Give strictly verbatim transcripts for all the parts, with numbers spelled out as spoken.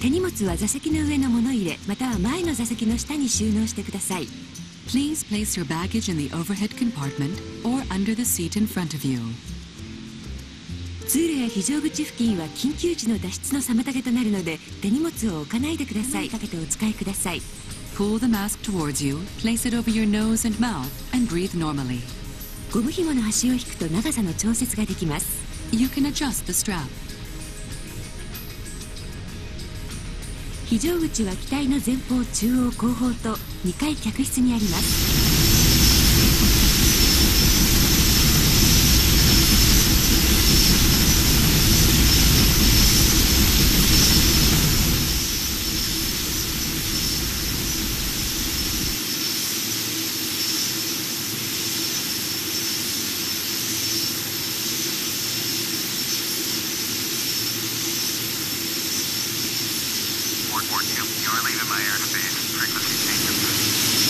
手荷物は座席の上の物入れまたは前の座席の下に収納してください。 Please place your baggage in the overhead compartment or under the seat in front of you. 通路や非常口付近は緊急時の脱出の妨げとなるので手荷物を置かないでください。かけてお使いください。 Pull the mask towards you, place it over your nose and mouth, and breathe normally. ゴム紐の端を引くと長さの調節ができます。 You can adjust the strap. 非常口は機体の前方、中央、後方とにかい客室にあります。 You are leaving my airspace. Frequency changes.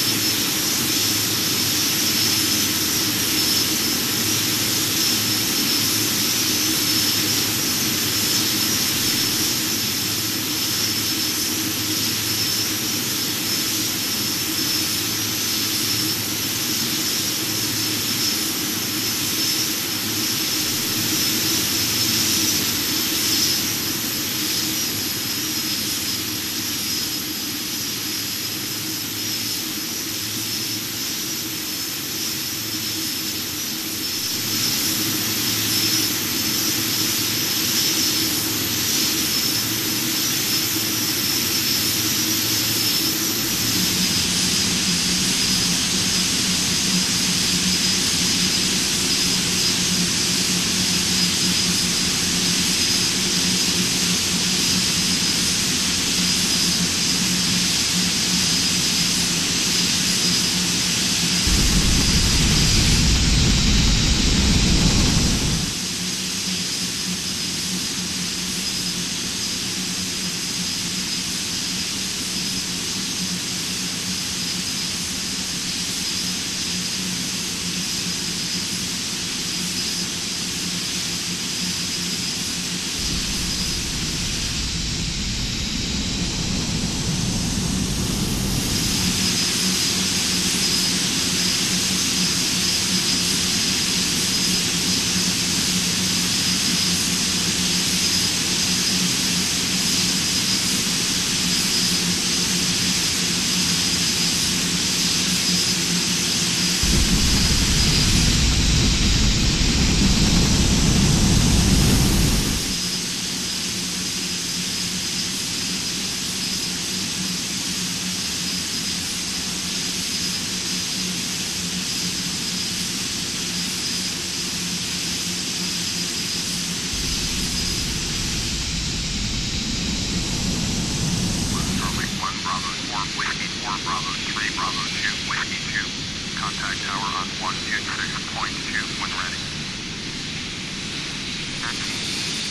Contact tower on one two six point two when ready. thirteen.